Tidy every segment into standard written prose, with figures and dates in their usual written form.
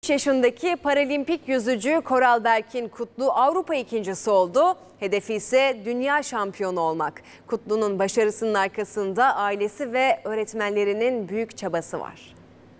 13 yaşındaki paralimpik yüzücü Koral Berkin Kutlu Avrupa ikincisi oldu. Hedefi ise dünya şampiyonu olmak. Kutlu'nun başarısının arkasında ailesi ve öğretmenlerinin büyük çabası var.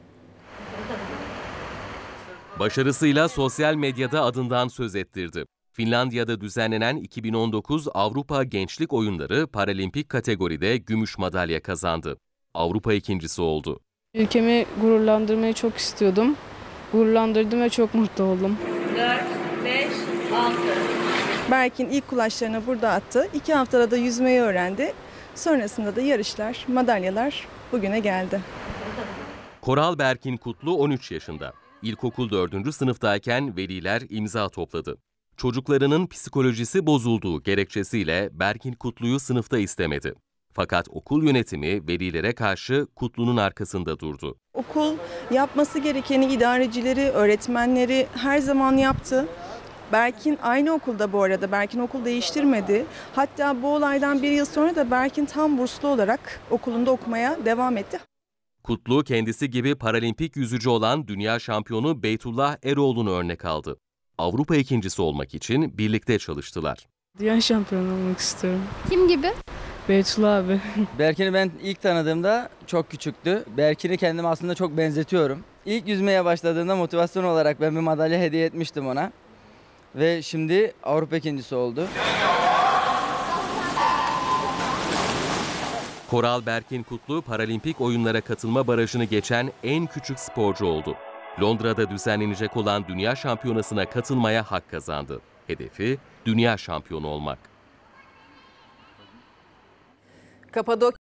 Başarısıyla sosyal medyada adından söz ettirdi. Finlandiya'da düzenlenen 2019 Avrupa Gençlik Oyunları paralimpik kategoride gümüş madalya kazandı. Avrupa ikincisi oldu. Ülkemi gururlandırmayı çok istiyordum. Gururlandırdım ve çok mutlu oldum. 4, 5, 6. Berkin ilk kulaçlarını burada attı. 2 haftada da yüzmeyi öğrendi. Sonrasında da yarışlar, madalyalar bugüne geldi. Koral Berkin Kutlu 13 yaşında. İlkokul 4. sınıftayken veliler imza topladı. Çocuklarının psikolojisi bozulduğu gerekçesiyle Berkin Kutlu'yu sınıfta istemedi. Fakat okul yönetimi velilere karşı Kutlu'nun arkasında durdu. Okul yapması gerekeni idarecileri, öğretmenleri her zaman yaptı. Berkin aynı okulda bu arada. Berkin okul değiştirmedi. Hatta bu olaydan 1 yıl sonra da Berkin tam burslu olarak okulunda okumaya devam etti. Kutlu kendisi gibi paralimpik yüzücü olan dünya şampiyonu Beytullah Eroğlu'nu örnek aldı. Avrupa ikincisi olmak için birlikte çalıştılar. Dünya şampiyonu olmak istiyorum. Kim gibi? Beytullah abi. Berkin'i ben ilk tanıdığımda çok küçüktü. Berkin'i kendime aslında çok benzetiyorum. İlk yüzmeye başladığında motivasyon olarak ben bir madalya hediye etmiştim ona. Ve şimdi Avrupa ikincisi oldu. Koral Berkin Kutlu paralimpik oyunlara katılma barajını geçen en küçük sporcu oldu. Londra'da düzenlenecek olan dünya şampiyonasına katılmaya hak kazandı. Hedefi dünya şampiyonu olmak. Kapadokya